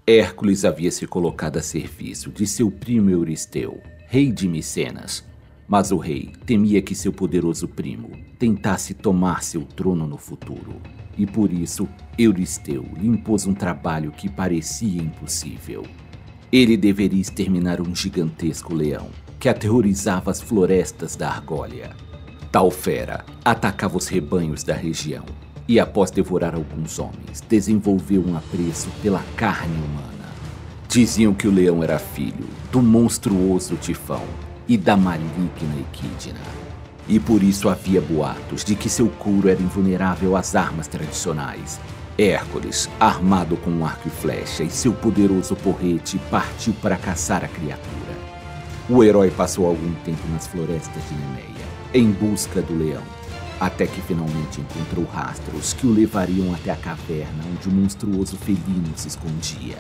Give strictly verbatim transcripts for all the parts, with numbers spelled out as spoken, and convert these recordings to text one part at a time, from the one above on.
Hércules havia se colocado a serviço de seu primo Euristeu, rei de Micenas, mas o rei temia que seu poderoso primo tentasse tomar seu trono no futuro, e por isso Euristeu lhe impôs um trabalho que parecia impossível. Ele deveria exterminar um gigantesco leão que aterrorizava as florestas da Argólia. Tal fera atacava os rebanhos da região e, após devorar alguns homens, desenvolveu um apreço pela carne humana. Diziam que o leão era filho do monstruoso Tifão e da maligna Equidna, e por isso havia boatos de que seu couro era invulnerável às armas tradicionais. Hércules, armado com um arco e flecha e seu poderoso porrete, partiu para caçar a criatura. O herói passou algum tempo nas florestas de Nemeia, em busca do leão, até que finalmente encontrou rastros que o levariam até a caverna onde o monstruoso felino se escondia.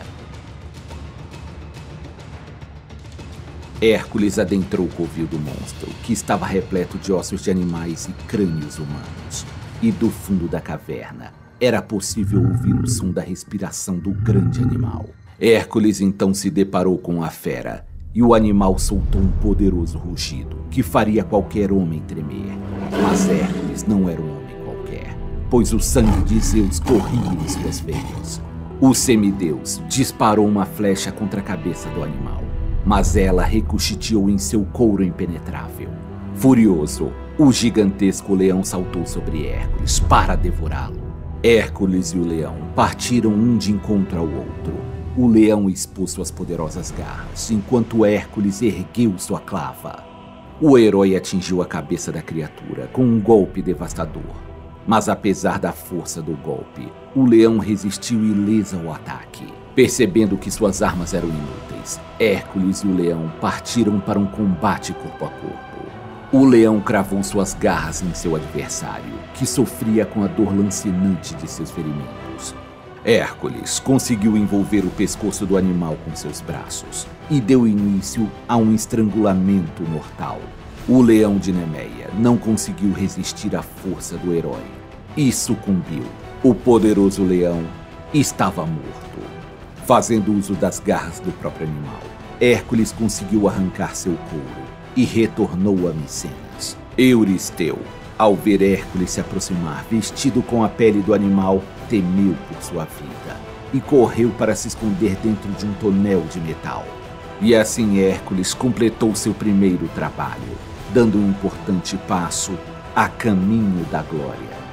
Hércules adentrou o covil do monstro, que estava repleto de ossos de animais e crânios humanos, e do fundo da caverna era possível ouvir o som da respiração do grande animal. Hércules então se deparou com a fera, e o animal soltou um poderoso rugido que faria qualquer homem tremer. Mas Hércules não era um homem qualquer, pois o sangue de Zeus corria em suas veias. O semideus disparou uma flecha contra a cabeça do animal, mas ela ricocheteou em seu couro impenetrável. Furioso, o gigantesco leão saltou sobre Hércules para devorá-lo. Hércules e o leão partiram um de encontro ao outro. O leão expôs suas poderosas garras, enquanto Hércules ergueu sua clava. O herói atingiu a cabeça da criatura com um golpe devastador. Mas apesar da força do golpe, o leão resistiu ileso ao ataque. Percebendo que suas armas eram inúteis, Hércules e o leão partiram para um combate corpo a corpo. O leão cravou suas garras em seu adversário, que sofria com a dor lancinante de seus ferimentos. Hércules conseguiu envolver o pescoço do animal com seus braços e deu início a um estrangulamento mortal. O leão de Nemeia não conseguiu resistir à força do herói e sucumbiu. O poderoso leão estava morto. Fazendo uso das garras do próprio animal, Hércules conseguiu arrancar seu couro e retornou a Micenas. Euristeu, ao ver Hércules se aproximar vestido com a pele do animal, temeu por sua vida e correu para se esconder dentro de um tonel de metal. E assim Hércules completou seu primeiro trabalho, dando um importante passo a caminho da glória.